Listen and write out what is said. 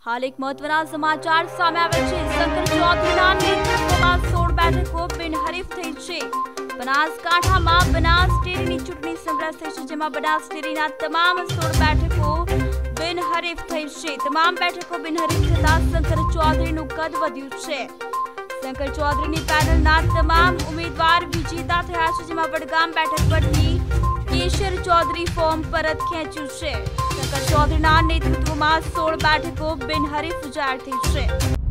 हाल एक महत्वना समाचार सामे आव्या छे। शंकर चौधरीना नेतृत्वमां 16 બેઠકો બિનહરીફ થઈ છે। બનાસકાંઠામાં બનાસ ડેરીની ચૂંટણી સંગ્રહ થઈ છે, જેમાં બનાસ ડેરીના તમામ 16 બેઠકો બિનહરીફ થઈ છે। તમામ બેઠકો બિનહરીફ થતા શંકર ચૌધરીનું કદ વધ્યું છે। શંકર ચૌધરીની પેનલના તમામ ઉમેદવાર વિજેતા થયા છે, જેમાં વડગામ બેઠક પરથી કેશર ચૌધરી ફોર્મ પરત ખેંચ્યું છે। શંકર ચૌધરીના નેતૃત્વમાં 16 બેઠકો બિનહરીફ જાહેર થઈ છે।